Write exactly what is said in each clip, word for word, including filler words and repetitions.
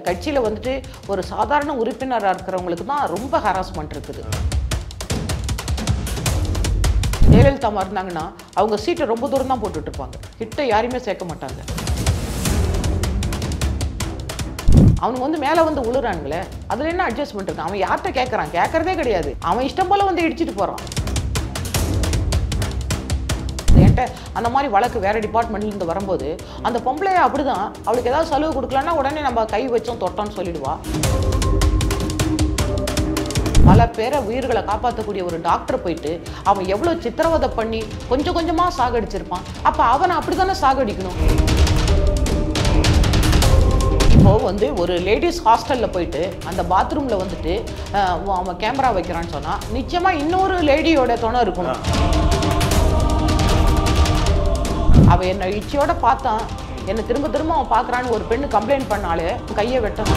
கட்சியில வந்துட்டு ஒரு சாதாரண உறுப்பினரா இருக்கிறவங்களுக்கு தான் ரொம்ப ஹராஸ்மெண்ட் இருக்குது. ஜெயலலிதா இருந்தாங்கன்னா அவங்க சீட்டை ரொம்ப தூரம் தான் போட்டுட்டு இருப்பாங்க, கிட்ட யாரையுமே சேர்க்க மாட்டாங்க. அவனுக்கு வந்து மேலே வந்து உழுறானுங்களே, அதுல என்ன அட்ஜஸ்ட்மெண்ட் இருக்கு? அவன் யார்கிட்ட கேட்கறான்? கேட்கறதே கிடையாது. அவன் இஷ்டம் போல வந்து இடிச்சிட்டு போறான். என்கிட்ட அந்த மாதிரி வழக்கு வேற டிபார்ட்மெண்ட்ல இருந்து வரும்போது அந்த பொம்பளைய அப்படிதான், அவளுக்கு ஏதாவது சலுகை கொடுக்கலன்னா உடனே நம்ம கை வச்சோம் தொட்டோம்னு சொல்லிடுவா. பல பேரை உயிர்களை காப்பாற்றக்கூடிய ஒரு டாக்டர் போயிட்டு அவன் எவ்வளோ சித்திரவதை பண்ணி கொஞ்சம் கொஞ்சமா சாகடிச்சிருப்பான். அப்ப அவனை அப்படித்தானே சாகடிக்கணும். இப்போ வந்து ஒரு லேடிஸ் ஹாஸ்டல்ல போயிட்டு அந்த பாத்ரூம்ல வந்துட்டு அவன் கேமரா வைக்கிறான்னு சொன்னா நிச்சயமா இன்னொரு லேடியோட துணை இருக்கணும். அவன் என்ன இச்சையோட பார்த்தான், என்னை திரும்ப திரும்ப அவன் பார்க்குறான்னு ஒரு பெண்ணு கம்ப்ளைண்ட் பண்ணாலே கையை வெட்டணும்.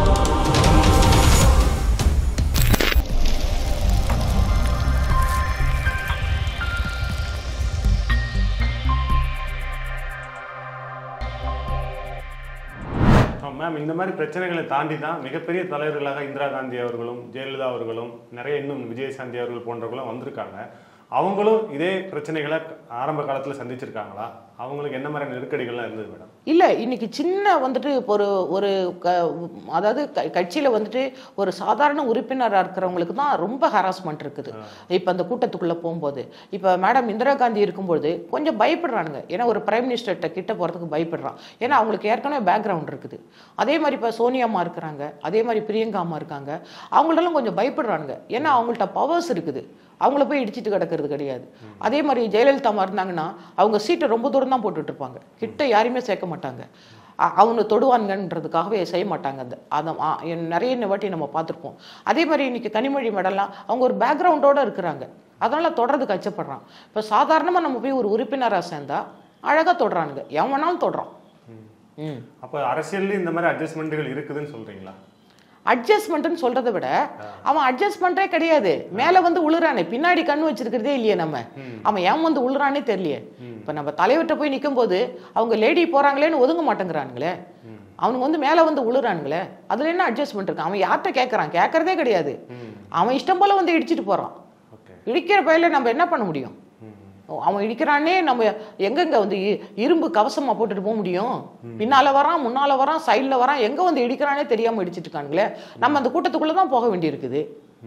மேம், இந்த மாதிரி பிரச்சனைகளை தாண்டி தான் மிகப்பெரிய தலைவர்களாக இந்திரா காந்தி அவர்களும் ஜெயலலிதா அவர்களும் நிறைய இன்னும் விஜயசாந்தி அவர்கள் போன்றவர்களும் வந்திருக்காங்க. அவங்களும் இதே பிரச்சனைகளை ஆரம்ப காலத்தில் சந்திச்சிருக்காங்களா? அவங்களுக்கு என்ன மாதிரி நெருக்கடிகள்லாம் இருந்தது மேடம்? இல்லை, இன்னைக்கு சின்ன வந்துட்டு ஒரு ஒரு அதாவது கட்சியில் வந்துட்டு ஒரு சாதாரண உறுப்பினராக இருக்கிறவங்களுக்கு தான் ரொம்ப ஹராஸ்மெண்ட் இருக்குது. இப்போ அந்த கூட்டத்துக்குள்ளே போகும்போது இப்போ மேடம் இந்திரா காந்தி இருக்கும்போது கொஞ்சம் பயப்படுறானுங்க. ஏன்னா ஒரு பிரைம் மினிஸ்டர்கிட்ட கிட்ட போகிறதுக்கு பயப்படுறான். ஏன்னா அவங்களுக்கு ஏற்கனவே பேக்ரவுண்ட் இருக்குது. அதே மாதிரி இப்போ சோனியாம்மா இருக்கிறாங்க, அதே மாதிரி பிரியங்கா அம்மா இருக்காங்க. அவங்களெல்லாம் கொஞ்சம் பயப்படுறானுங்க. ஏன்னா அவங்கள்ட்ட பவர்ஸ் இருக்குது, அவங்கள போய் இடிச்சிட்டு கிடக்கிறது கிடையாது. அதே மாதிரி ஜெயலலிதா இருந்தாங்கன்னா அவங்க சீட்டை ரொம்ப தூரம் தான் போட்டுட்டு இருப்பாங்க, கிட்ட யாரையுமே சேர்க்க மாட்டாங்க. அவங்க தொடுவானுங்கன்றதுக்காகவே செய்ய மாட்டாங்க. அந்த அதை நிறைய வாட்டி நம்ம பார்த்துருப்போம். அதே மாதிரி இன்னைக்கு கனிமொழி மேடெல்லாம் அவங்க ஒரு பேக்ரவுண்டோட இருக்கிறாங்க, அதனால தொடர்றதுக்கு அச்சப்படுறான். இப்போ சாதாரணமாக நம்ம போய் ஒரு உறுப்பினராக சேர்ந்தா அழகாக தொடுறானுங்க, எவன் வேணாலும் தொடுறான். ம் அப்போ அரசியல்ல இந்த மாதிரி அட்ஜஸ்ட்மெண்ட்டுகள் இருக்குதுன்னு சொல்றீங்களா? அட்ஜஸ்ட்மெண்ட்னு சொல்றதை விட அவன் அட்ஜஸ்ட்மெண்ட்டே கிடையாது, மேலே வந்து உழுறானே, பின்னாடி கண்ணு வச்சிருக்கிறதே இல்லையே நம்ம. அவன் ஏன் வந்து உழுறானே தெரியலையே. இப்போ நம்ம தலைவர்கிட்ட போய் நிற்கும் போது அவங்க லேடி போறாங்களேன்னு ஒதுங்க மாட்டேங்கிறானுங்களே, அவனுக்கு வந்து மேலே வந்து உழுறானுங்களே, அதுல என்ன அட்ஜஸ்ட்மெண்ட் இருக்கு? அவன் யார்கிட்ட கேட்கறான்? கேட்கறதே கிடையாது. அவன் இஷ்டம் போல வந்து இடிச்சிட்டு போறான். இடிக்கிற பயில நம்ம என்ன பண்ண முடியும்? அவன் இடிக்கிறானே, நம்ம எங்கெங்க வந்து இரும்பு கவசமா போட்டுட்டு போக முடியும்? பின்னால வரான், முன்னால வரான், சைட்ல வரான், எங்க வந்து இடிக்கிறானே தெரியாம இடிச்சிட்டு இருக்கானுங்களே. நம்ம அந்த கூட்டத்துக்குள்ளதான் போக வேண்டி இருக்குது.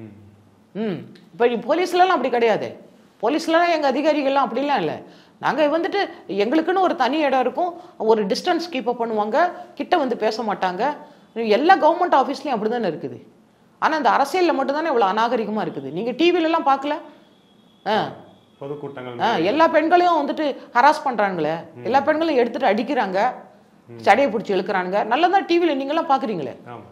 ம் இப்ப போலீஸ்லாம் அப்படி கிடையாது. போலீஸ்லாம் எங்க அதிகாரிகள்லாம் அப்படிலாம் இல்லை. நாங்க வந்துட்டு எங்களுக்குன்னு ஒரு தனி இடம் இருக்கும், ஒரு டிஸ்டன்ஸ் கீப் அப் பண்ணுவாங்க, கிட்ட வந்து பேச மாட்டாங்க. எல்லா கவர்மெண்ட் ஆஃபீஸ்லயும் அப்படிதானே இருக்குது. ஆனா இந்த அரசியல்ல மட்டும்தானே இவ்வளவு அநாகரிகமா இருக்குது. நீங்க டிவில எல்லாம் பார்க்கல? பொதுக்கூட்டங்கள் எல்லா பெண்களையும் வந்துட்டு ஹராஸ் பண்றாங்களே, எல்லா பெண்களையும் எடுத்துட்டு அடிக்கிறாங்க, சடையை பிடிச்சி இழுக்கிறாங்க. நல்லதான் டிவில நீங்க எல்லாம் பாக்குறீங்களே.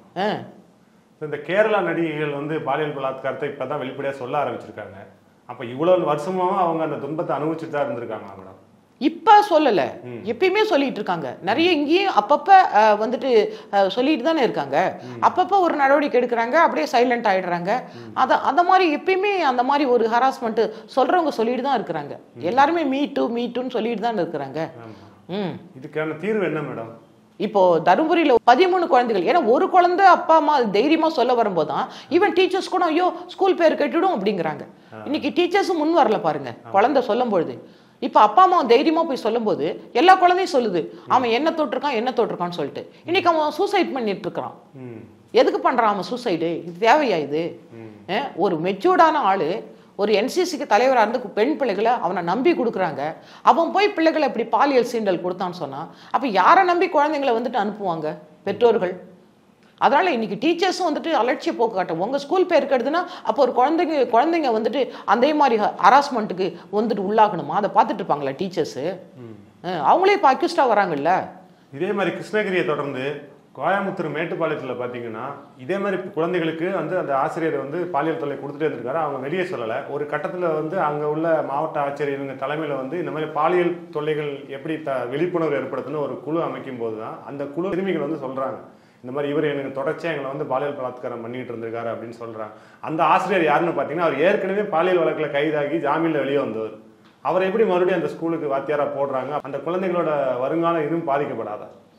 இந்த கேரளா நடிகைகள் வந்து பாலியல் பலாத்காரத்தை இப்பதான் வெளிப்படையா சொல்ல ஆரம்பிச்சிருக்காங்க. அப்ப இவ்வளவு வருஷமாவும் அவங்க அந்த துன்பத்தை அனுபவிச்சுட்டு தான் இருந்திருக்காங்க மேடம். இப்ப சொல்லல, எப்பயுமே சொல்லிட்டு இருக்காங்க. நிறைய இங்கேயும் அப்பப்ப வந்துட்டு சொல்லிட்டு தானே இருக்காங்க. அப்பப்ப ஒரு நடவடிக்கை எடுக்கிறாங்க, அப்படியே சைலண்ட் ஆயிடுறாங்க. அத அந்த மாதிரி எப்பயுமே அந்த மாதிரி ஒரு ஹராஸ்மெண்ட் சொல்றவங்க சொல்லிட்டு தான் இருக்கிறாங்க. எல்லாருமே மீ டூ மீ டூன்னு சொல்லிட்டு தான் இருக்கிறாங்க. ம் இதுக்கான தீர்வு என்ன மேடம்? இப்போ தருமபுரியில பதிமூணு குழந்தைகள், ஏன்னா ஒரு குழந்தை அப்பா அம்மா தைரியமா சொல்ல வரும்போதுதான் ஈவன் டீச்சர்ஸ் கூட ஐயோ ஸ்கூல் பேர் கட்டிடும் அப்படிங்கிறாங்க. இன்னைக்கு டீச்சர்ஸும் முன் வரல பாருங்க குழந்தை சொல்லும் பொழுது. இப்ப அப்பா அம்மா தைரியமா போய் சொல்லும் போது எல்லா குழந்தையும் சொல்லுது அவன் என்ன தொட்டிருக்கான் என்ன தொட்டிருக்கான்னு சொல்லிட்டு. இன்னைக்கு அவன் சூசைட் பண்ணிட்டு இருக்கிறான். எதுக்கு பண்றான் அவன் சூசைடு? இது தேவையா இது? ஒரு மெச்சூர்டான ஆளு, ஒரு என்சிசிக்கு தலைவராக இருந்து பெண் பிள்ளைகளை அவனை நம்பி கொடுக்குறாங்க. அவன் போய் பிள்ளைகளை இப்படி பாலியல் சீண்டல் கொடுத்தான்னு சொன்னா அப்ப யாரை நம்பி குழந்தைங்களை வந்துட்டு அனுப்புவாங்க பெற்றோர்கள்? அதனால இன்னைக்கு டீச்சர்ஸும் வந்துட்டு அலட்சிய போக்கு காட்டும். உங்க ஸ்கூல் பேர் இருக்கிறதுனா அப்போ ஒரு குழந்தைங்க குழந்தைங்க வந்துட்டு அதே மாதிரி ஹராஸ்மெண்ட்டுக்கு வந்துட்டு உள்ளாகணுமா? அதை பார்த்துட்டு இருப்பாங்களா டீச்சர்ஸ்? அவங்களே இப்போ அக்யூஸ்டா வராங்கல்ல. இதே மாதிரி கிருஷ்ணகிரியை தொடர்ந்து கோயம்புத்தூர் மேட்டுப்பாளையத்தில் பார்த்தீங்கன்னா இதே மாதிரி குழந்தைகளுக்கு வந்து அந்த ஆசிரியர் வந்து பாலியல் தொல்லை கொடுத்துட்டே இருந்திருக்காரு. அவங்க வெளியே சொல்லலை. ஒரு கட்டத்தில் வந்து அங்கே உள்ள மாவட்ட ஆட்சியர் இவங்க தலைமையில் வந்து இந்த மாதிரி பாலியல் தொல்லைகள் எப்படி த விழிப்புணர்வு ஏற்படுத்துன்னு ஒரு குழு அமைக்கும் போது தான் அந்த குழு சிறுமிகள் வந்து சொல்கிறாங்க, இந்த மாதிரி இவர் எனக்கு தொடர்ச்சியாக எங்களை வந்து பாலியல் பலாத்காரம் பண்ணிட்டு இருந்திருக்காரு அப்படின்னு சொல்கிறாங்க. அந்த ஆசிரியர் யாருன்னு பார்த்தீங்கன்னா அவர் ஏற்கனவே பாலியல் வழக்கில் கைதாகி ஜாமீனில் வெளியே வந்தவர். அவரை எப்படி மறுபடியும் அந்த ஸ்கூலுக்கு வாத்தியாராக போடுறாங்க? அந்த குழந்தைங்களோட வருங்காலம் இன்னும் பாதிக்கப்படாதா?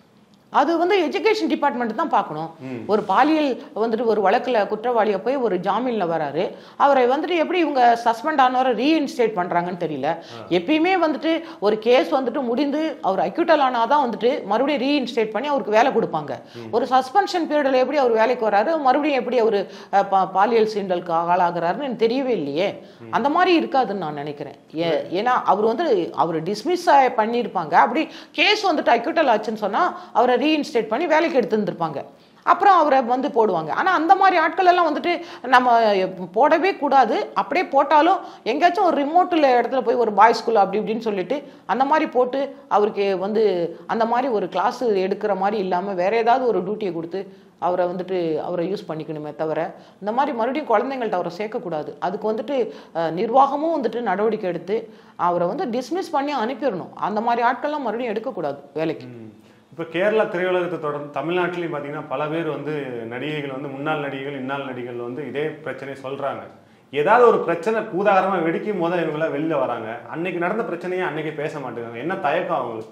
அது வந்து எஜுகேஷன் டிபார்ட்மெண்ட் தான் பார்க்கணும். ஒரு பாலியல் வந்துட்டு ஒரு வழக்குல குற்றவாளியை போய் ஒரு ஜாமீன்ல வராரு, அவரை வந்துட்டு எப்படி இவங்க சஸ்பெண்ட் ஆனவரை ரீஇன்ஸ்டேட் பண்றாங்கன்னு தெரியல. எப்பயுமே வந்துட்டு ஒரு கேஸ் வந்துட்டு முடிந்து அவர் அக்யூட்டல் ஆனாதான் வந்துட்டு மறுபடியும் ரீஇன்ஸ்டேட் பண்ணி அவருக்கு வேலை கொடுப்பாங்க. ஒரு சஸ்பென்ஷன் பீரியட்ல எப்படி அவர் வேலைக்கு வராரு, மறுபடியும் எப்படி அவர் பாலியல் சீண்டலுக்கு ஆளாகிறாருன்னு எனக்கு தெரியவே இல்லையே. அந்த மாதிரி இருக்காதுன்னு நான் நினைக்கிறேன். ஏன்னா அவர் வந்து அவர் டிஸ்மிஸ் பண்ணியிருப்பாங்க, அப்படி கேஸ் வந்துட்டு அக்யூட்டல் ஆச்சுன்னு சொன்னா அவரை ரீஇன்ஸ்டேட் பண்ணி வேலைக்கு எடுத்துருந்துருப்பாங்க, அப்புறம் அவரை வந்து போடுவாங்க. ஆனால் அந்த மாதிரி ஆட்கள் எல்லாம் வந்துட்டு நம்ம போடவே கூடாது. அப்படியே போட்டாலும் எங்கேயாச்சும் ஒரு ரிமோட்டில் இடத்துல போய் ஒரு பாய் ஸ்கூல் அப்படி இப்படின்னு சொல்லிட்டு அந்த மாதிரி போட்டு அவருக்கு வந்து அந்த மாதிரி ஒரு கிளாஸ் எடுக்கிற மாதிரி இல்லாமல் வேற ஏதாவது ஒரு டியூட்டியை கொடுத்து அவரை வந்துட்டு அவரை யூஸ் பண்ணிக்கணுமே தவிர இந்த மாதிரி மறுபடியும் குழந்தைங்கள்ட்ட அவரை சேர்க்கக்கூடாது. அதுக்கு வந்துட்டு நிர்வாகமும் வந்துட்டு நடவடிக்கை எடுத்து அவரை வந்து டிஸ்மிஸ் பண்ணி அனுப்பிடணும். அந்த மாதிரி ஆட்கள்லாம் மறுபடியும் எடுக்கக்கூடாது வேலைக்கு. இப்போ கேரளா திரையுலகத்தை தொடர்ந்து தமிழ்நாட்டிலையும் பார்த்தீங்கன்னா பல பேர் வந்து நடிகைகள் வந்து முன்னாள் நடிகைகள் இந்நாள் நடிகைகள் வந்து இதே பிரச்சனையை சொல்கிறாங்க. ஏதாவது ஒரு பிரச்சனை பூதாகரமாக வெடிக்கும் போது இவங்களாம் வெளில வராங்க. அன்னைக்கு நடந்த பிரச்சனையை அன்னைக்கு பேச மாட்டேங்கிறாங்க. என்ன தயக்கம் அவங்களுக்கு?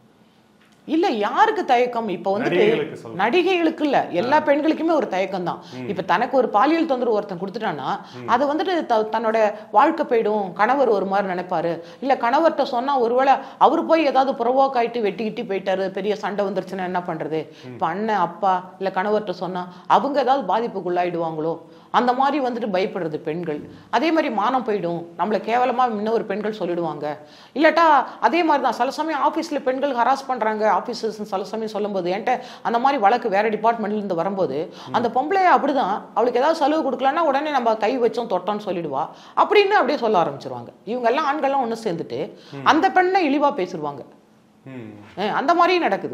இல்ல யாருக்கு தயக்கம்? இப்ப வந்துட்டு நடிகைகளுக்கு இல்ல, எல்லா பெண்களுக்குமே ஒரு தயக்கம் தான். இப்ப தனக்கு ஒரு பாலியல் தொந்தரவு ஒருத்தன் கொடுத்துட்டான்னா அது வந்துட்டு தன்னோட வாழ்க்கை போயிடும், கணவர் ஒரு மாதிரி நினைப்பாரு, இல்ல கணவர்கிட்ட சொன்னா ஒருவேளை அவரு போய் ஏதாவது புறவோக் ஆயிட்டு வெட்டிக்கிட்டு போயிட்டாரு, பெரிய சண்டை வந்துருச்சுன்னா என்ன பண்றது? இப்ப அண்ணன் அப்பா இல்ல கணவர்கிட்ட சொன்னா அவங்க ஏதாவது பாதிப்புக்குள்ளாயிடுவாங்களோ, அந்த மாதிரி வந்துட்டு பயப்படுறது பெண்கள். அதே மாதிரி மானம் போயிடும், நம்மளை கேவலமா இன்னும் ஒரு பெண்கள் சொல்லிடுவாங்க. இல்லாட்டா அதே மாதிரி தான் சில சமயம் ஆஃபீஸில் பெண்கள் ஹராஸ் பண்ணுறாங்க ஆஃபீஸர்ஸ் சில சமயம் சொல்லும்போது, என்கிட்ட அந்த மாதிரி வழக்கு வேற டிபார்ட்மெண்ட்லேருந்து வரும்போது அந்த பொம்பளையா அப்படிதான், அவளுக்கு ஏதாவது செலவு கொடுக்கலன்னா உடனே நம்ம கை வச்சோம் தொட்டோம்னு சொல்லிடுவா அப்படின்னு அப்படியே சொல்ல ஆரம்பிச்சிருவாங்க. இவங்க எல்லாம் ஆண்கள்லாம் ஒன்று சேர்ந்துட்டு அந்த பெண்ணை இழிவா பேசிடுவாங்க. அந்த மாதிரியும் நடக்குது.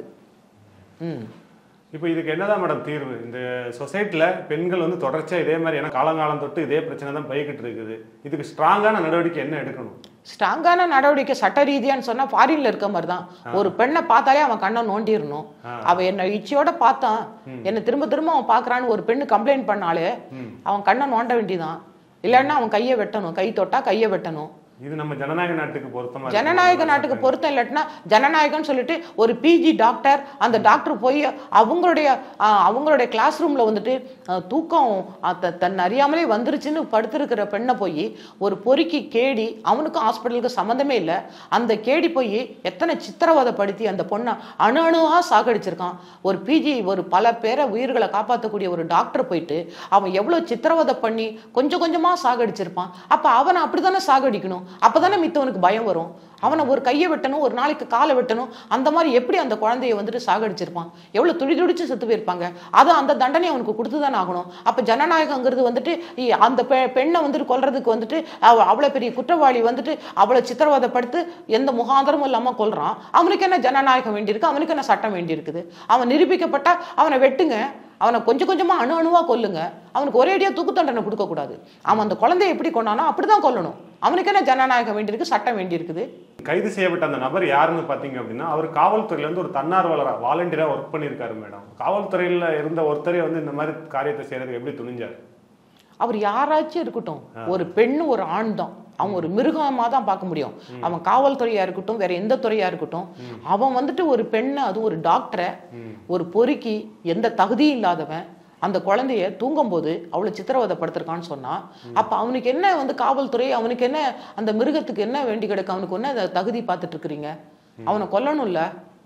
ம் இப்போ இதுக்கு என்னதான் மேடம் தீர்வு? இந்த சொசைட்டியில் பெண்கள் வந்து தொடர்ச்சியாக இதே மாதிரி, ஏன்னா காலங்காலம் தொட்டு இதே பிரச்சனை தான் போய்கிட்டு இருக்குது. இதுக்கு ஸ்ட்ராங்கான நடவடிக்கை என்ன எடுக்கணும்? ஸ்ட்ராங்கான நடவடிக்கை சட்ட ரீதியான்னு சொன்னா ஃபாரின்ல இருக்க மாதிரி தான். ஒரு பெண்ணை பார்த்தாலே அவன் கண்ணை நோண்டிடணும். அவ என்ன இச்சையோட பார்த்தான், என்ன திரும்ப திரும்ப அவன் பாக்குறான்னு ஒரு பெண்ணு கம்ப்ளைண்ட் பண்ணாலே அவன் கண்ணை நோண்ட வேண்டியதான். இல்லைன்னா அவன் கையை வெட்டணும், கை தொட்டா கையை வெட்டணும். இது நம்ம ஜனநாயக நாட்டுக்கு பொருத்தமா? ஜனநாயக நாட்டுக்கு பொருத்தம் இல்லாட்டினா ஜனநாயகம்னு சொல்லிட்டு ஒரு பிஜி டாக்டர் அந்த டாக்டர் போய் அவங்களுடைய அவங்களுடைய கிளாஸ் ரூம்ல வந்துட்டு தூக்கம் தன் அறியாமலே வந்துருச்சுன்னு படுத்திருக்கிற பெண்ணை போய் ஒரு பொறுக்கி கேடி, அவனுக்கும் ஹாஸ்பிட்டலுக்கு சம்மந்தமே இல்லை, அந்த கேடி போய் எத்தனை சித்திரவதைப்படுத்தி அந்த பொண்ணை அணு அணுவா சாகடிச்சிருக்கான். ஒரு பிஜி ஒரு பல பேரை உயிர்களை காப்பாற்றக்கூடிய ஒரு டாக்டர் போயிட்டு அவன் எவ்வளவு சித்திரவதை பண்ணி கொஞ்சம் கொஞ்சமா சாகடிச்சிருப்பான். அப்ப அவனை அப்படித்தானே சாகடிக்கணும். அப்பதானே மித்தவனுக்கு பயம் வரும். அவனை ஒரு கையை வெட்டணும், ஒரு நாளைக்கு காலை வெட்டணும், அந்த மாதிரி எப்படி அந்த குழந்தைய வந்துட்டு சாகடிச்சிருப்பான்? எவ்வளவு துடி துடிச்சு செத்து போயிருப்பாங்க. அது அந்த தண்டனை அவனுக்கு கொடுத்துதான் ஆகணும். அப்ப ஜனநாயகங்கிறது வந்துட்டு அந்த பெண்ணை வந்துட்டு கொல்றதுக்கு வந்துட்டு அவ்வளவு பெரிய குற்றவாளி வந்துட்டு அவ்வளவு சித்திரவதைப்படுத்து எந்த முகாந்திரமும் இல்லாம கொல்றான். அவனுக்கு என்ன ஜனநாயகம் வேண்டியிருக்கு? அவனுக்கு என்ன சட்டம் வேண்டி இருக்குது? அவன் நிரூபிக்கப்பட்டா அவனை வெட்டுங்க, அவனை கொஞ்சம் கொஞ்சமா அணு அணுவா கொல்லுங்க. அவனுக்கு ஒரேடியா தூக்கு தண்டனை கொடுக்க கூடாது. அவன் அந்த குழந்தைய எப்படி கொண்டானோ அப்படிதான் கொல்லணும். அவனுக்கு என்ன ஜனநாயகம் வேண்டியிருக்கு, சட்டம் வேண்டி இருக்குது? கைது செய்யப்பட்ட அந்த நபர் யாருன்னு பாத்தீங்க அப்படின்னா, அவர் காவல்துறையில இருந்து ஒரு தன்னார்வலரா வாலண்டியரா ஒர்க் பண்ணியிருக்காரு மேடம். காவல்துறையில இருந்த ஒருத்தரே வந்து இந்த மாதிரி காரியத்தை செய்யறதுக்கு எப்படி துணிஞ்சாரு? அவர் யாராச்சும் இருக்கட்டும், ஒரு பெண்ணு ஒரு ஆண் தான், அவன் ஒரு மிருகமா தான் பார்க்க முடியும். அவன் காவல்துறையா இருக்கட்டும், வேற எந்த துறையா இருக்கட்டும், அவன் வந்துட்டு ஒரு பெண்ணை, அது ஒரு டாக்டரை ஒரு பொறுக்கி எந்த தகுதியும் இல்லாதவன் அந்த குழந்தைய தூங்கும் போது அவ்வளவு சித்திரவதைப்படுத்திருக்கான்னு சொன்னா, அப்ப அவனுக்கு என்ன வந்து காவல்துறை, அவனுக்கு என்ன அந்த மிருகத்துக்கு என்ன வேண்டி கிடக்கு? அவனுக்கு என்ன தகுதி பார்த்துட்டு இருக்கிறீங்க? அவனை கொல்லணும்ல,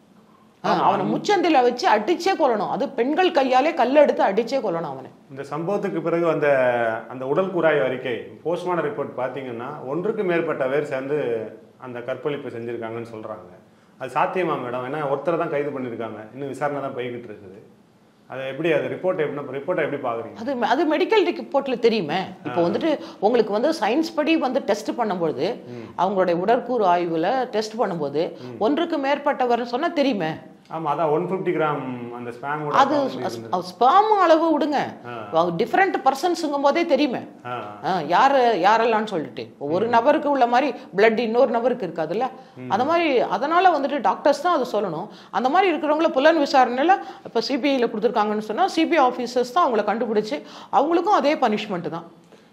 அவனை முச்சந்தில வச்சு அடிச்சே கொல்லணும். அது பெண்கள் கையாலே கல்ல எடுத்து அடிச்சே கொல்லணும் அவனை. இந்த சம்பவத்துக்கு பிறகு அந்த அந்த உடல் கூராய்வு அறிக்கை, போஸ்ட்மார்டம் ரிப்போர்ட் பார்த்தீங்கன்னா ஒன்றுக்கு மேற்பட்ட பேர் சேர்ந்து அந்த கற்பழிப்பு செஞ்சிருக்காங்கன்னு சொல்றாங்க. அது சாத்தியமா மேடம்? ஏன்னா ஒருத்தரை தான் கைது பண்ணியிருக்காங்க, இன்னும் விசாரணை தான் போய்கிட்டு இருக்குது. அது எப்படி, அது ரிப்போர்ட் எப்படி, ரிப்போர்ட்டை எப்படி பாக்குறீங்க? அது அது மெடிக்கல் ரிப்போர்ட்ல தெரியுமே. இப்போ வந்துட்டு உங்களுக்கு வந்து சயின்ஸ் படி வந்து டெஸ்ட் பண்ணும்போது, அவங்களுடைய உடற்கூறு ஆய்வுல டெஸ்ட் பண்ணும்போது ஒன்றுக்கு மேற்பட்டவர் சொன்னா தெரியுமே. ஆமா, அதான் நூற்று ஐம்பது கிராம் அந்த ஸ்பேம், அது ஸ்பேம் அளவு விடுங்க, டிஃபரெண்ட் பர்சன்ஸ்ங்கும் போதே தெரியுமே யாரு யாரெல்லாம் சொல்லிட்டு. ஒரு நபருக்கு உள்ள மாதிரி பிளட் இன்னொரு நபருக்கு இருக்காதுல்ல, அந்த மாதிரி. அதனால வந்துட்டு டாக்டர்ஸ் தான் அது சொல்லணும். அந்த மாதிரி இருக்கிறவங்கள புலன் விசாரணையில இப்போ சிபிஐல கொடுத்துருக்காங்கன்னு சொன்னா சிபிஐ ஆஃபீஸர்ஸ் தான் அவங்கள கண்டுபிடிச்சு அவங்களுக்கும் அதே பனிஷ்மெண்ட் தான்.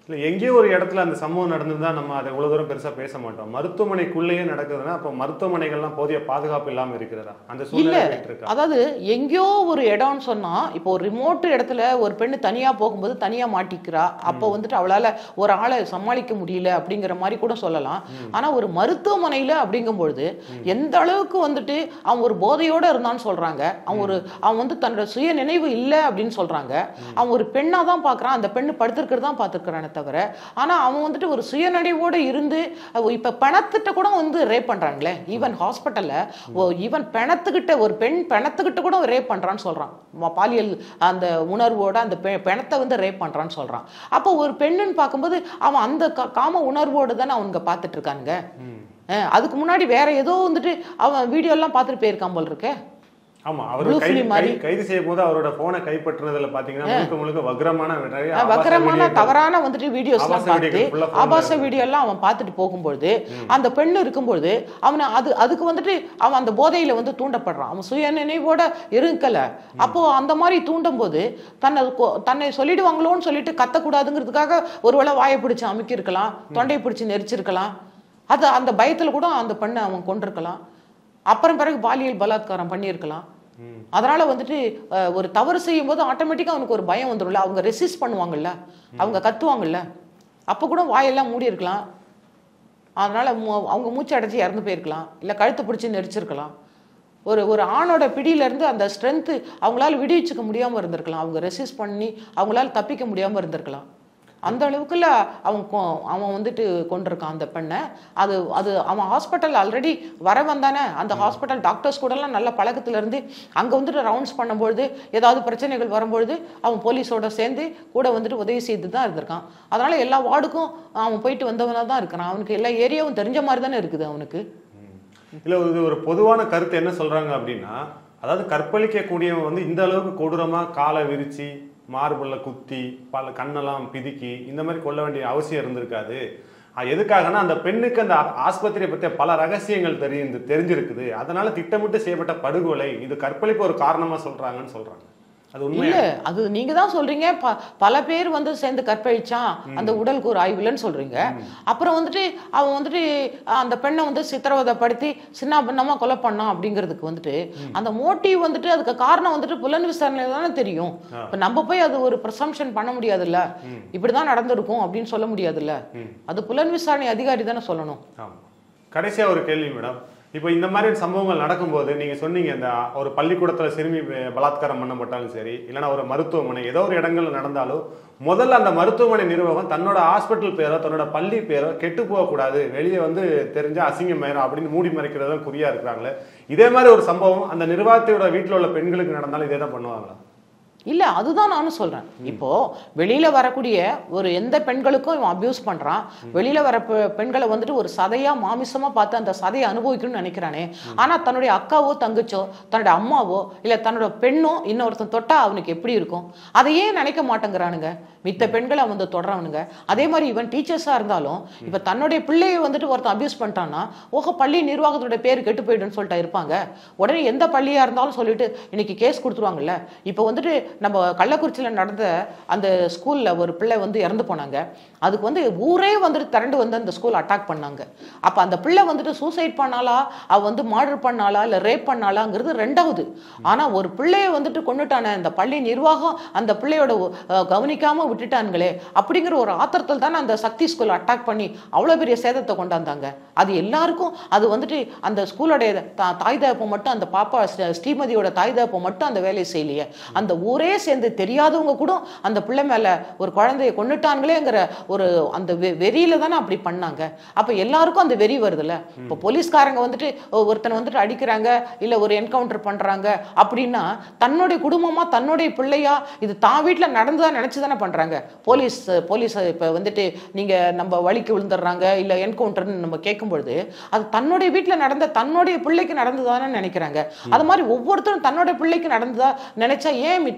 இல்லை எங்கேயோ ஒரு இடத்துல அந்த சம்பவம் நடந்திருந்தா நம்ம அதை இவ்வளோ தூரம் பெருசாக பேச மாட்டோம். மருத்துவமனைக்குள்ளேயே நடக்குதுன்னா அப்போ மருத்துவமனைகள்லாம் போதிய பாதுகாப்பு இல்லாமல் இருக்கிறதா அந்த சூழ்நிலை இருக்கா? அதாவது எங்கேயோ ஒரு இடம்னு சொன்னா, இப்போ ஒரு ரிமோட் இடத்துல ஒரு பெண்ணு தனியா போகும்போது தனியா மாட்டிக்கிறா, அப்போ வந்துட்டு அவளால ஒரு ஆளை சமாளிக்க முடியல அப்படிங்கிற மாதிரி கூட சொல்லலாம். ஆனா ஒரு மருத்துவமனையில அப்படிங்கும்பொழுது எந்த அளவுக்கு வந்துட்டு அவன் ஒரு போதையோட இருந்தான்னு சொல்றாங்க. அவன் ஒரு அவன் வந்து தன்னோட சுய நினைவு இல்லை அப்படின்னு சொல்றாங்க. அவன் ஒரு பெண்ணா தான் பாக்குறான், அந்த பெண்ணு படுத்திருக்கிறது தான் பார்த்துருக்கிறானே தவிர, ஆனா அவன் வந்துட்டு ஒரு சுயநடைவோட இருந்து இப்ப பணத்திட்ட கூட வந்து ரேப் பண்றாங்களே, ஈவன் ஹாஸ்பிட்டல்ல ஈவன் பணத்துக்கிட்ட ஒரு பெண் பணத்துக்கிட்ட கூட ரேப் பண்றான்னு சொல்றான். பாலியல் அந்த உணர்வோட அந்த பணத்தை வந்து ரேப் பண்றான்னு சொல்றான். அப்போ ஒரு பெண்ணுன்னு பார்க்கும்போது அவன் அந்த காம உணர்வோடு தானே அவங்க பார்த்துட்டு இருக்கானுங்க. அதுக்கு முன்னாடி வேற ஏதோ வந்துட்டு அவன் வீடியோ எல்லாம் பார்த்துட்டு போயிருக்கான் போல் இருக்கு. ஆமா, அவர் கைது செய்யும் போது அவரோட போனை கைப்பற்றுனதுல பாத்தீங்கன்னா முழுக்க முழுக்க வக்ரமான வக்ரமான தவறான வந்துட்டு வீடியோஸ் எல்லாம் பார்த்து ஆபாச வீடியோ எல்லாம் அவன் பார்த்துட்டு போகும்பொழுது அந்த பெண்ணு இருக்கும்பொழுது அவனை அது அதுக்கு வந்துட்டு அவன் அந்த போதையில வந்து தூண்டப்படுறான். அவன் சுய நினைவோட இருக்கல. அப்போ அந்த மாதிரி தூண்டும் போது தன்னை தன்னை சொல்லிடுவாங்களோன்னு சொல்லிட்டு கத்தக்கூடாதுங்கிறதுக்காக ஒருவேளை வாயை பிடிச்சு அமுக்கி இருக்கலாம், தொண்டையை பிடிச்சு நெரிச்சிருக்கலாம். அது அந்த பயத்துல கூட அந்த பெண்ணை அவன் கொண்டிருக்கலாம். அப்புறம் பிறகு பாலியல் பலாத்காரம் பண்ணியிருக்கலாம். அதனால வந்துட்டு ஒரு தவறு செய்யும் போது ஆட்டோமேட்டிக்கா அவனுக்கு ஒரு பயம் வந்துடும்ல. அவங்க ரெசிஸ்ட் பண்ணுவாங்கல்ல, அவங்க கத்துவாங்கல்ல, அப்போ கூட வாயெல்லாம் மூடி இருக்கலாம். அதனால அவங்க மூச்சு அடைச்சி இறந்து போயிருக்கலாம், இல்லை கழுத்து பிடிச்சி நெரிச்சிருக்கலாம். ஒரு ஒரு ஆணோட பிடியிலேருந்து அந்த ஸ்ட்ரென்த்து அவங்களால விடுவிச்சுக்க முடியாமல் இருந்திருக்கலாம். அவங்க ரெசிஸ்ட் பண்ணி அவங்களால தப்பிக்க முடியாமல் இருந்திருக்கலாம். அந்த அளவுக்குள்ள அவன் அவன் வந்துட்டு கொண்டிருக்கான் அந்த பெண்ணை. அது அது அவன் ஹாஸ்பிட்டல் ஆல்ரெடி வர வந்தானே, அந்த ஹாஸ்பிட்டல் டாக்டர்ஸ் கூடலாம் நல்ல பழக்கத்துல இருந்து அங்கே வந்துட்டு ரவுண்ட்ஸ் பண்ணும்பொழுது ஏதாவது பிரச்சனைகள் வரும்பொழுது அவன் போலீஸோட சேர்ந்து கூட வந்துட்டு உதவி செய்து தான் இருந்திருக்கான். அதனால எல்லா வார்டுக்கும் அவன் போயிட்டு வந்தவனாக தான் இருக்கிறான். அவனுக்கு எல்லா ஏரியாவும் தெரிஞ்ச மாதிரி தானே இருக்குது அவனுக்கு. இல்லை, இது ஒரு பொதுவான கருத்து என்ன சொல்றாங்க அப்படின்னா, அதாவது கற்பழிக்கக்கூடியவன் வந்து இந்த அளவுக்கு கொடூரமா காலை விரிச்சு மார்புள்ள குத்தி பல கண்ணெல்லாம் பிதுக்கி இந்த மாதிரி கொள்ள வேண்டிய அவசியம் இருந்திருக்காது. எதுக்காகனா அந்த பெண்ணுக்கு அந்த ஆஸ்பத்திரியை பற்றிய பல ரகசியங்கள் தெரிந்து தெரிஞ்சிருக்குது. அதனால திட்டமிட்டு செய்யப்பட்ட படுகொலை, இது கற்பழிப்பு ஒரு காரணமா சொல்றாங்கன்னு சொல்றாங்க. இல்ல, அது நீங்க தான் சொல்றீங்க பல பேர் வந்து சேர்ந்து கற்பழிச்சான் அந்த உடலுக்கு ஒரு ஆய்வுலன்னு சொல்றீங்க. அப்புறம் வந்துட்டு அவன் வந்துட்டு அந்த பெண்ணை வந்து சித்திரவதைப்படுத்தி சின்ன பின்னமா கொலை பண்ணான் அப்படிங்கிறதுக்கு வந்துட்டு அந்த மோட்டிவ் வந்துட்டு அதுக்கு காரணம் வந்துட்டு புலன் விசாரணையில தானே தெரியும். இப்ப நம்ம போய் அது ஒரு ப்ரிசம்ஷன் பண்ண முடியாதுல்ல, இப்படிதான் நடந்திருக்கும் அப்படின்னு சொல்ல முடியாதுல்ல. அது புலன் விசாரணை அதிகாரி தானே சொல்லணும். கடைசியா ஒரு கேள்வி மேடம், இப்போ இந்த மாதிரி சம்பவங்கள் நடக்கும்போது நீங்கள் சொன்னீங்க, இந்த ஒரு பள்ளிக்கூடத்தில் சிறுமி பலாத்காரம் பண்ணப்பட்டாலும் சரி, இல்லைனா ஒரு மருத்துவமனை ஏதோ ஒரு இடங்கள்ல நடந்தாலும் முதல்ல அந்த மருத்துவமனை நிர்வாகம் தன்னோட ஹாஸ்பிட்டல் பேரோ தன்னோட பள்ளி பேரோ கெட்டு போகக்கூடாது, வெளியே வந்து தெரிஞ்சா அசிங்கமாயிரும் அப்படின்னு மூடி மறைக்கிறதா குறியா இருக்கிறாங்களே. இதே மாதிரி ஒரு சம்பவம் அந்த நிர்வாகத்தோட வீட்டில் உள்ள பெண்களுக்கு நடந்தாலும் இதே தான் பண்ணுவாங்களா? இல்ல, அதுதான் நானும் சொல்றேன். இப்போ வெளியில வரக்கூடிய ஒரு எந்த பெண்களுக்கும் இவன் அபியூஸ் பண்றான். வெளியில வர பெண்களை வந்துட்டு ஒரு சதையா மாமிசமா பார்த்து அந்த சதையை அனுபவிக்கணும்னு நினைக்கிறானே. ஆனா தன்னுடைய அக்காவோ தங்கச்சோ தன்னுடைய அம்மாவோ இல்ல தன்னோட பெண்ணோ இன்னொருத்தன் தொட்டா அவனுக்கு எப்படி இருக்கும், அதையே நினைக்க மாட்டேங்கிறானுங்க மித்த பெண்களை அவன் வந்து தொடரவனுங்க. அதே மாதிரி இவன் டீச்சர்ஸா இருந்தாலும் இப்ப தன்னுடைய பிள்ளையை வந்துட்டு ஒருத்தன் அபியூஸ் பண்ணிட்டான்னா ஓஹோ பள்ளி நிர்வாகத்தோட பேர் கெட்டு போயிடுன்னு சொல்லிட்டு இருப்பாங்க. உடனே எந்த பள்ளியா இருந்தாலும் சொல்லிட்டு இன்னைக்கு கேஸ் கொடுத்துருவாங்கல்ல. இப்ப வந்துட்டு நம்ம கள்ளக்குறிச்சியில் நடந்த அந்த ஸ்கூல்ல ஒரு பிள்ளை வந்து இறந்து போனாங்க. அதுக்கு வந்து ஊரே வந்துட்டு திரண்டு வந்து அந்த ஸ்கூல் அட்டாக் பண்ணாங்க. அப்ப அந்த பிள்ளை வந்துட்டு சூசைட் பண்ணாலா, அவ வந்து மர்டர் பண்ணாலா இல்ல ரேப் பண்ணாலாங்கிறது ரெண்டாவது. ஆனா ஒரு பிள்ளைய வந்துட்டு கொண்டுட்டானே அந்த பள்ளி நிர்வாகம் அந்த பிள்ளையோட கவனிக்காம விட்டுட்டானுங்களே அப்படிங்கிற ஒரு ஆத்திரத்தில் தானே அந்த சக்தி ஸ்கூல் அட்டாக் பண்ணி அவ்வளவு பெரிய சேதத்தை கொண்டாந்தாங்க. அது எல்லாருக்கும் அது வந்துட்டு அந்த ஸ்கூலோடைய தாய் தகப்பம் மட்டும் அந்த பாப்பா ஸ்ரீமதியோட தாய் தகப்பம் மட்டும் அந்த வேலையை செய்யலையே, அந்த ஊரே சேர்ந்து தெரியாதவங்க கூட அந்த பிள்ளை மேல ஒரு குழந்தைய கொண்டுட்டாங்களேங்கிற ஒரு அந்த வெறியில தானே அப்படி பண்ணாங்க. அப்ப எல்லாருக்கும் அந்த வெறி வருதுல்ல. இப்போ போலீஸ்காரங்க வந்துட்டு ஒருத்தனை வந்துட்டு அடிக்கிறாங்க இல்ல ஒரு என்கவுண்டர் பண்றாங்க அப்படின்னா தன்னுடைய குடும்பமா தன்னுடைய பிள்ளையா இது தான் வீட்டுல நடந்ததா நினைச்சுதானே பண்றாங்க. போலீஸ் போலீஸ் இப்ப வந்துட்டு நீங்க நம்ம வழிக்கு விழுந்துடுறாங்க இல்ல என்கவுண்டர்னு நம்ம கேட்கும் பொழுது அது தன்னுடைய வீட்டுல நடந்த தன்னுடைய பிள்ளைக்கு நடந்ததானே நினைக்கிறாங்க. அது மாதிரி ஒவ்வொருத்தரும் தன்னுடைய பிள்ளைக்கு நடந்ததா நினைச்சா ஏன் மித்த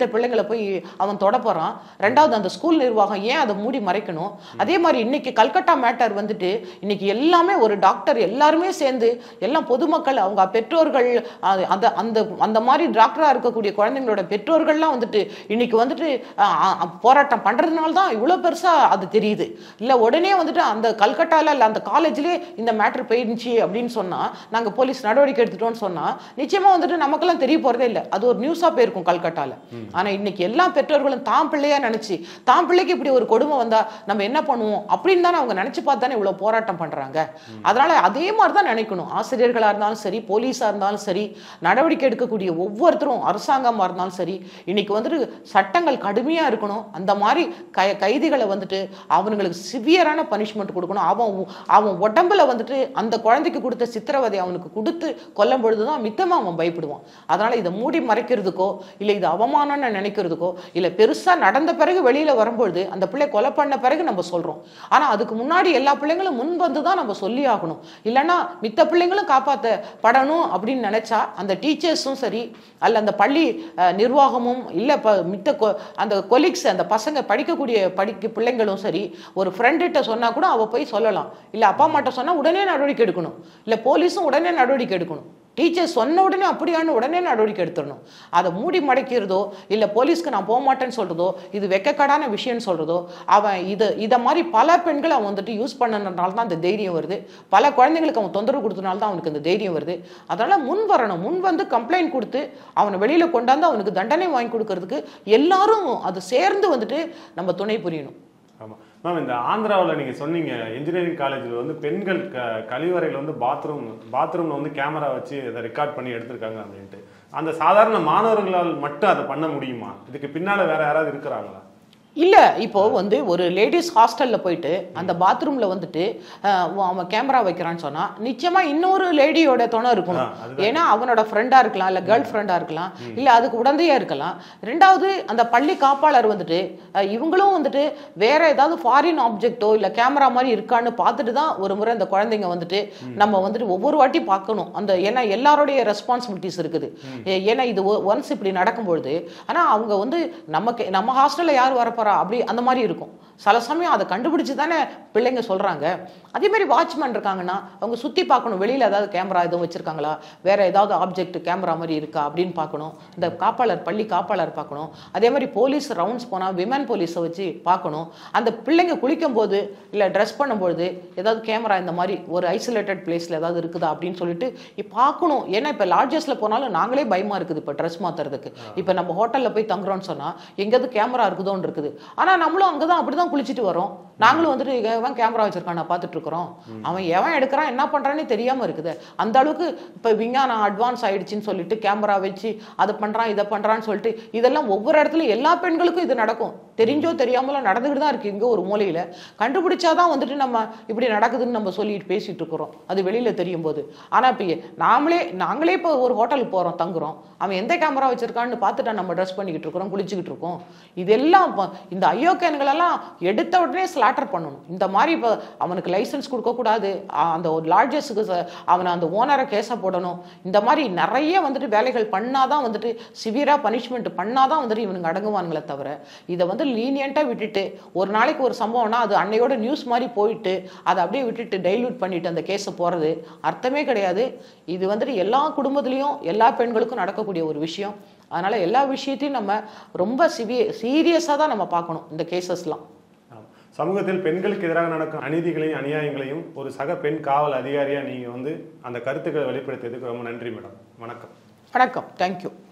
பிள்ளைங்களை போய் அவன் தொட போறான். ரெண்டாவது அந்த ஸ்கூல் நிர்வாகம் ஏன் அதை மூடி மறைக்கணும்? அதே மாதிரி இன்னைக்கு கல்கட்டா மேட்டர் வந்துட்டு இன்னைக்கு எல்லாமே ஒரு டாக்டர் எல்லாருமே சேர்ந்து எல்லாம் பொதுமக்கள் அவங்க பெற்றோர்கள் அந்த அந்த அந்த மாதிரி டாக்டரா இருக்கக்கூடிய குழந்தைங்களோட பெற்றோர்கள்லாம் வந்துட்டு இன்னைக்கு வந்துட்டு போராட்டம் பண்றதுனால தான் இவ்வளவு பெருசா அது தெரியுது. இல்ல உடனே வந்துட்டு அந்த கல்கட்டால இல்ல அந்த காலேஜ்லயே இந்த மேட்டர் போயிருந்துச்சு அப்படின்னு சொன்னா நாங்க போலீஸ் நடவடிக்கை எடுத்துட்டோம்னு சொன்னா நிச்சயமா வந்துட்டு நமக்கெல்லாம் தெரிய போறதே இல்லை. அது ஒரு நியூஸா போயிருக்கும் கல்கட்டால. ஆனா இன்னைக்கு எல்லா பெற்றோர்களும் தாம் பிள்ளையா நினைச்சு தாம் பிள்ளைக்கு இப்படி ஒரு கொடுமை வந்தா நம்ம என்ன பண்ணுவோம் அப்படின்னு தானே அவங்க நினைச்சு பார்த்து தானே இவ்வளவு போராட்டம் பண்றாங்க. அதனால அதே மாதிரிதான் நினைக்கணும். ஆசிரியர்களா இருந்தாலும் சரி, போலீஸா இருந்தாலும் சரி, நடவடிக்கை எடுக்கக்கூடிய ஒவ்வொருத்தரும் அரசாங்கமா இருந்தாலும் சரி, இன்னைக்கு வந்துட்டு சட்டங்கள் கடுமையா இருக்கணும். அந்த மாதிரி கை கைதிகளை வந்துட்டு அவனுங்களுக்கு சிவியரான பனிஷ்மெண்ட் கொடுக்கணும். அவன் அவன் உடம்புல வந்துட்டு அந்த குழந்தைக்கு கொடுத்த சித்திரவதை அவனுக்கு கொடுத்து கொல்லும் பொழுதுதான் மித்தமா அவன் பயப்படுவான். அதனால இதை மூடி மறைக்கிறதுக்கோ இல்லை இது அவமானம்னு நினைக்கிறதுக்கோ இல்லை பெருசா நடந்த பிறகு வெளியில வரும்பொழுது அந்த பிள்ளை கொலை பண்ண பிறகு நம்ம சொல்றோம். ஆனா அதுக்கு முன்னாடி எல்லா பிள்ளைங்களும் முன் வந்து தான் நம்ம சொல்லி ஆகணும். இல்லைன்னா மித்த பிள்ளைங்களும் காப்பாற்றப்படணும் அப்படின்னு நினைச்சா அந்த டீச்சர்ஸும் சரி அல்ல அந்த பள்ளி நிர்வாகமும் இல்லை மித்த அந்த கொலீக்ஸ் அந்த பசங்க படிக்கக்கூடிய படிக்க பிள்ளைங்களும் சரி ஒரு ஃப்ரெண்டுகிட்ட சொன்னா கூட அவ போய் சொல்லலாம். இல்லை அப்பா அம்மாட்ட சொன்னா உடனே நடவடிக்கை எடுக்கணும். இல்லை போலீஸும் உடனே நடவடிக்கை எடுக்கணும். டீச்சர் சொன்ன உடனே அப்படியான உடனே நடவடிக்கை எடுத்துடணும். அதை மூடி மடைக்கிறதோ இல்லை போலீஸ்க்கு நான் போக மாட்டேன்னு சொல்றதோ இது வெக்கக்கடான விஷயம்னு சொல்றதோ அவன் இது இதை மாதிரி பல பெண்கள் அவன் வந்துட்டு யூஸ் பண்ணனால தான் அந்த தைரியம் வருது. பல குழந்தைங்களுக்கு அவன் தொந்தரவு கொடுத்தனால தான் அவனுக்கு அந்த தைரியம் வருது. அதனால முன் வரணும். முன் வந்து கம்ப்ளைண்ட் கொடுத்து அவனை வெளியில கொண்டாந்து அவனுக்கு தண்டனை வாங்கி கொடுக்கறதுக்கு எல்லாரும் அது சேர்ந்து வந்துட்டு நம்ம துணை புரியணும். ஆமாம் மேம், இந்த ஆந்திராவில் நீங்கள் சொன்னீங்க இன்ஜினியரிங் காலேஜில் வந்து பெண்கள் க கழிவறையில் வந்து பாத்ரூம் பாத்ரூமில் வந்து கேமரா வச்சு அதை ரெக்கார்ட் பண்ணி எடுத்திருக்காங்க அப்படின்ட்டு. அந்த சாதாரண மாணவர்களால் மட்டும் அதை பண்ண முடியுமா? இதுக்கு பின்னால் வேற யாராவது இருக்கிறாங்களா? இல்ல இப்போ வந்து ஒரு லேடிஸ் ஹாஸ்டல்ல போயிட்டு அந்த பாத்ரூம்ல வந்துட்டு அவன் கேமரா வைக்கிறான்னு சொன்னா நிச்சயமா இன்னொரு லேடியோட துணை இருக்கணும். ஏன்னா அவனோட ஃப்ரெண்டா இருக்கலாம் இல்ல கேர்ள் ஃப்ரெண்டா இருக்கலாம் இல்ல அதுக்கு உடந்தையா இருக்கலாம். ரெண்டாவது அந்த பள்ளி காப்பாளர் வந்துட்டு இவங்களும் வந்துட்டு வேற ஏதாவது ஃபாரின் ஆப்ஜெக்டோ இல்ல கேமரா மாதிரி இருக்கான்னு பார்த்துட்டு தான் ஒரு முறை அந்த குழந்தைங்க வந்துட்டு நம்ம வந்துட்டு ஒவ்வொரு வாட்டி பார்க்கணும். அந்த ஏன்னா எல்லாருடைய ரெஸ்பான்சிபிலிட்டிஸ் இருக்குது. ஏன்னா இது ஒன்ஸ் இப்படி நடக்கும்பொழுது ஆனா அவங்க வந்து நமக்கு நம்ம ஹாஸ்டல்ல யார் வரப்போறா அப்படி அந்த மாதிரி இருக்கும். சில சமயம் அதை கண்டுபிடிச்சு தானே பிள்ளைங்க சொல்றாங்க. அதே மாதிரி வாட்ச்மேன் இருக்காங்கன்னா அவங்க சுத்தி பார்க்கணும். வெளியில ஏதாவது கேமரா எதுவும் வச்சிருக்காங்களா, வேற ஏதாவது ஆப்ஜெக்ட் கேமரா மாதிரி இருக்கா அப்படின்னு பார்க்கணும். இந்த காப்பாளர் பள்ளி காப்பாளர் பார்க்கணும். அதே மாதிரி போலீஸ் ரவுண்ட்ஸ் போனா விமன் போலீஸை வச்சு பார்க்கணும். அந்த பிள்ளைங்க குளிக்கும் போது இல்ல ட்ரெஸ் பண்ணும்போது ஏதாவது கேமரா இந்த மாதிரி ஒரு ஐசோலேட்டட் பிளேஸ்ல ஏதாவது இருக்குதா அப்படின்னு சொல்லிட்டு பார்க்கணும். ஏன்னா இப்ப லாட்ஜஸ்ல போனாலும் நாங்களே பயமா இருக்குது இப்ப ட்ரெஸ் மாத்துறதுக்கு. இப்ப நம்ம ஹோட்டல்ல போய் தங்குறோம்னு சொன்னா எங்கேயாவது கேமரா இருக்குதோன்னு இருக்குது. ஆனா நம்மளும் அங்கதான் அப்படிதான் குளிச்சுட்டு வரோம். நாங்களும் வந்துட்டு எவன் கேமரா வச்சிருக்கான் நான் பார்த்துட்டு இருக்கிறோம். அவன் எவன் எடுக்கிறான் என்ன பண்றான்னு தெரியாம இருக்குது. அந்த அளவுக்கு இப்ப விஞ்ஞானம் அட்வான்ஸ் ஆயிடுச்சுன்னு சொல்லிட்டு கேமரா வச்சு அதை பண்றான் இதை பண்றான்னு சொல்லிட்டு இதெல்லாம் ஒவ்வொரு இடத்துலயும் எல்லா பெண்களுக்கும் இது நடக்கும். தெரிஞ்சோ தெரியாமலோ நடந்துகிட்டு தான் இருக்கு. இங்க ஒரு மூலையில கண்டுபிடிச்சாதான் வந்துட்டு நம்ம இப்படி நடக்குதுன்னு நம்ம சொல்லிட்டு பேசிட்டு இருக்கிறோம். அது வெளியில தெரியும் போது. ஆனா இப்ப நாமளே நாங்களே இப்போ ஒரு ஹோட்டலுக்கு போறோம் தங்குறோம். அவன் எந்த கேமரா வச்சிருக்கான்னு பார்த்துட்டா நம்ம ட்ரெஸ் பண்ணிக்கிட்டு இருக்கிறோம் குளிச்சுக்கிட்டு இருக்கோம். இதெல்லாம் இந்த அயோக்கியன்கள் எல்லாம் எடுத்த உடனே ஸ்லாட்டர் பண்ணணும். இந்த மாதிரி இப்போ அவனுக்கு லைசன்ஸ் கொடுக்க கூடாது. அந்த ஒரு லாட்ஜஸுக்கு அவனை அந்த ஓனரை கேஸை போடணும். இந்த மாதிரி நிறைய வந்துட்டு வேலைகள் பண்ணாதான் வந்துட்டு சிவியரா பனிஷ்மெண்ட் பண்ணாதான் வந்துட்டு இவனுக்கு அடங்குவானுங்களே தவிர இதை வந்து லீனியண்டா விட்டுட்டு ஒரு நாளைக்கு ஒரு சம்பவம்னா அது அன்னையோட நியூஸ் மாதிரி போயிட்டு அதை அப்படியே விட்டுட்டு டைல்யூட் பண்ணிட்டு அந்த கேஸை போறது அர்த்தமே கிடையாது. இது வந்துட்டு எல்லா குடும்பத்திலையும் எல்லா பெண்களுக்கும் நடக்கக்கூடிய ஒரு விஷயம். அதனால எல்லா விஷயத்தையும் நம்ம ரொம்ப சிவிய சீரியஸா தான் நம்ம பார்க்கணும் இந்த கேசஸ்லாம். சமூகத்தில் பெண்களுக்கு எதிராக நடக்கும் அநீதிகளையும் அநியாயங்களையும் ஒரு சக பெண் காவல் அதிகாரியா நீங்க வந்து அந்த கருத்துக்களை வெளிப்படுத்தியதுக்கு ரொம்ப நன்றி மேடம். வணக்கம். வணக்கம். தேங்க்யூ.